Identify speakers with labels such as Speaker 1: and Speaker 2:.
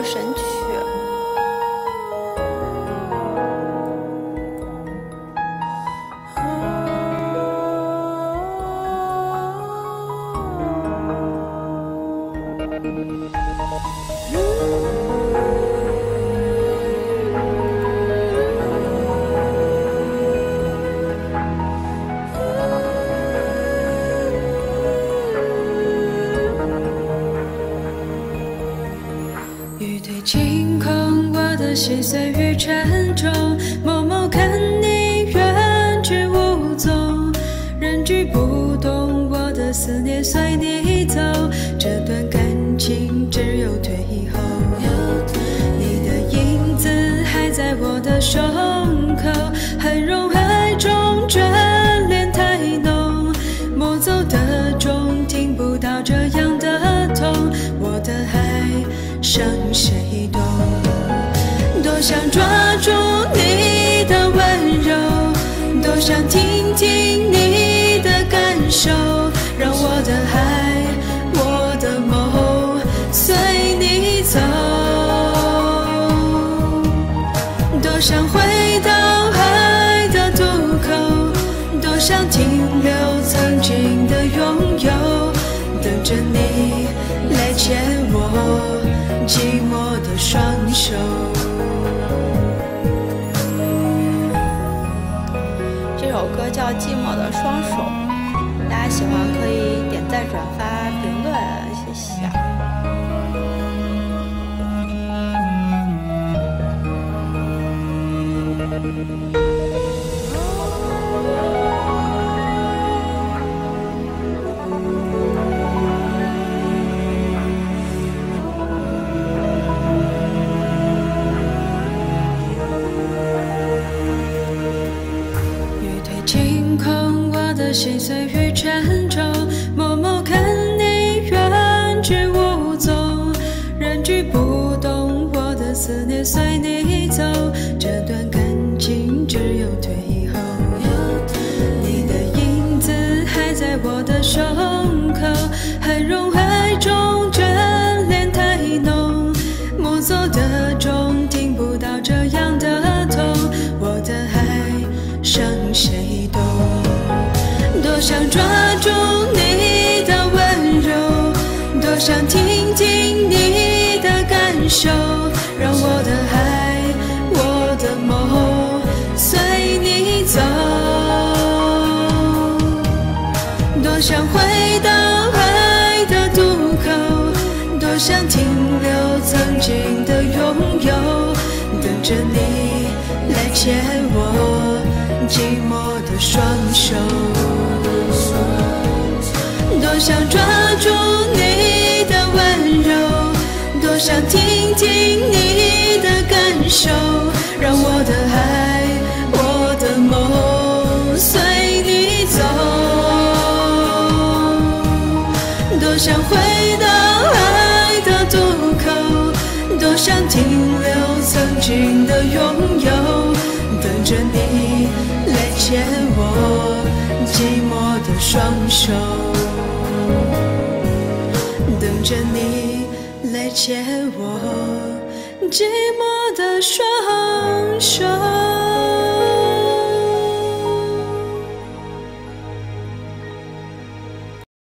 Speaker 1: 神曲。
Speaker 2: 雨对晴空，我的心碎与沉重，默默看你远去无踪，人居不动，我的思念随你走，这段感情只有退后。你的影子还在我的胸口，很容爱中眷恋太浓，莫走的钟听不到这样的痛，我的爱伤谁懂？多想抓住你的温柔，多想听听你的感受，让我的爱，我的梦随你走。多想回到爱的渡口，多想停留曾经的拥有，等着你来牵我寂寞的双手。
Speaker 1: 这首歌叫《寂寞的双手》，大家喜欢可以点赞、转发、评论，谢谢。
Speaker 2: 心碎与沉重，默默看你远去无踪，人居不动，我的思念随你走，这段感情只有退后。你的影子还在我的胸口，很容爱中眷恋太浓，莫走的钟听不到这样的痛，我的爱伤谁懂？多想抓住你的温柔，多想听听你的感受，让我的爱，我的梦随你走。多想回到爱的渡口，多想停留曾经的拥有，等着你来牵我寂寞的双手。多想抓住你的温柔，多想听听你的感受，让我的爱，我的梦随你走。多想回到爱的渡口，多想停留曾经的拥有，等着你来牵我寂寞的双手，等着你来牵我寂寞的双手。